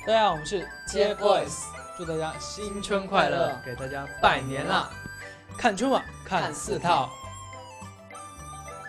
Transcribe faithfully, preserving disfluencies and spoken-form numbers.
大家好，我们是 TFBOYS， 祝大家新春快乐，给大家拜年啦！看春晚，看四套。